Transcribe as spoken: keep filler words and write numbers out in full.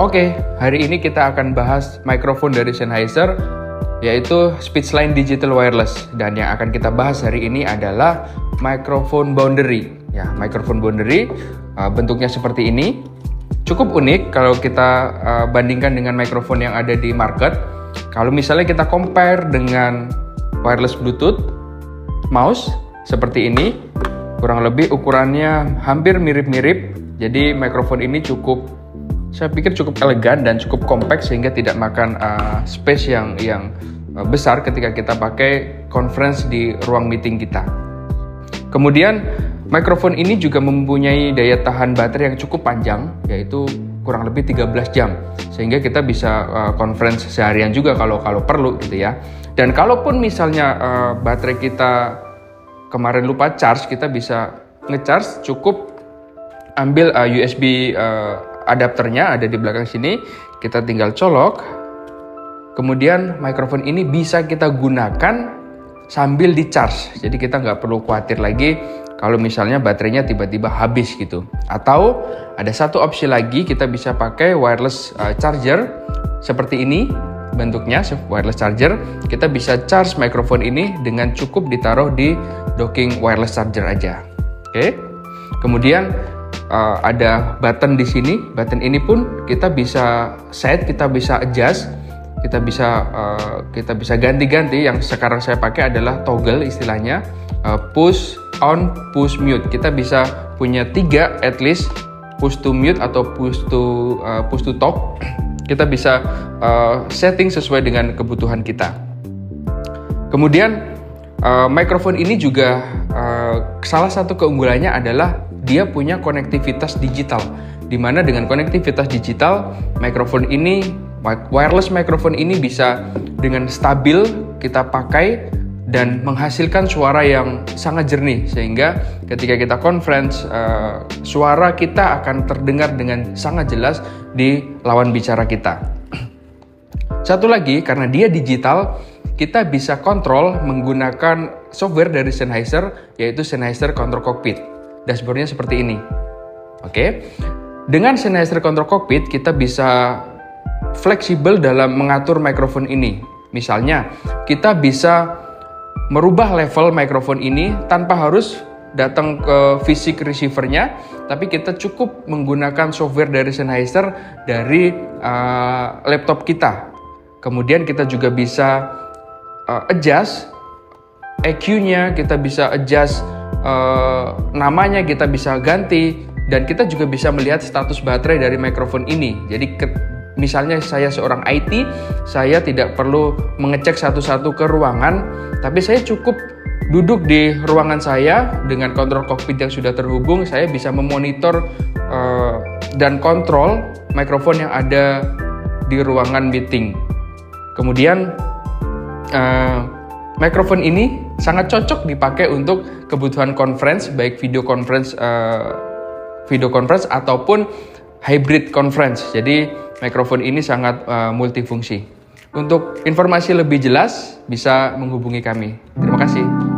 Oke, hari ini kita akan bahas mikrofon dari Sennheiser, yaitu Speechline Digital Wireless. Dan yang akan kita bahas hari ini adalah mikrofon boundary. Ya, mikrofon boundary uh, bentuknya seperti ini. Cukup unik kalau kita uh, bandingkan dengan mikrofon yang ada di market. Kalau misalnya kita compare dengan wireless Bluetooth mouse seperti ini, kurang lebih ukurannya hampir mirip-mirip. Jadi mikrofon ini cukup, saya pikir cukup elegan dan cukup compact sehingga tidak makan uh, space yang yang uh, besar ketika kita pakai conference di ruang meeting kita. Kemudian mikrofon ini juga mempunyai daya tahan baterai yang cukup panjang, yaitu kurang lebih tiga belas jam, sehingga kita bisa uh, conference seharian juga kalau kalau perlu gitu ya. Dan kalaupun misalnya uh, baterai kita kemarin lupa charge, kita bisa ngecharge, cukup ambil uh, U S B uh, adapternya ada di belakang sini, kita tinggal colok. Kemudian mikrofon ini bisa kita gunakan sambil di charge, jadi kita nggak perlu khawatir lagi kalau misalnya baterainya tiba-tiba habis gitu. Atau ada satu opsi lagi, kita bisa pakai wireless uh, charger seperti ini bentuknya, wireless charger. Kita bisa charge mikrofon ini dengan cukup ditaruh di docking wireless charger aja. Oke. Kemudian Uh, ada button di sini. Button ini pun kita bisa set, kita bisa adjust, kita bisa uh, kita bisa ganti-ganti. Yang sekarang saya pakai adalah toggle istilahnya, uh, push on, push mute. Kita bisa punya tiga at least, push to mute atau push to uh, push to talk. Kita bisa uh, setting sesuai dengan kebutuhan kita. Kemudian uh, mikrofon ini juga uh, salah satu keunggulannya adalah dia punya konektivitas digital, di mana dengan konektivitas digital, mikrofon ini, wireless mikrofon ini bisa dengan stabil kita pakai dan menghasilkan suara yang sangat jernih, sehingga ketika kita conference, uh, suara kita akan terdengar dengan sangat jelas di lawan bicara kita. Satu lagi, karena dia digital, kita bisa kontrol menggunakan software dari Sennheiser, yaitu Sennheiser Control Cockpit. Dashboardnya seperti ini. Oke. Dengan Sennheiser Control Cockpit kita bisa fleksibel dalam mengatur mikrofon ini. Misalnya, kita bisa merubah level mikrofon ini tanpa harus datang ke fisik receivernya, tapi kita cukup menggunakan software dari Sennheiser dari uh, laptop kita. Kemudian kita juga bisa uh, adjust E Q-nya, kita bisa adjust Uh, namanya, kita bisa ganti, dan kita juga bisa melihat status baterai dari mikrofon ini. Jadi ke, misalnya saya seorang I T, saya tidak perlu mengecek satu-satu ke ruangan, tapi saya cukup duduk di ruangan saya dengan kontrol cockpit yang sudah terhubung. Saya bisa memonitor uh, dan kontrol mikrofon yang ada di ruangan meeting. Kemudian uh, mikrofon ini sangat cocok dipakai untuk kebutuhan conference, baik video conference, uh, video conference ataupun hybrid conference. Jadi mikrofon ini sangat uh, multifungsi. Untuk informasi lebih jelas bisa menghubungi kami. Terima kasih.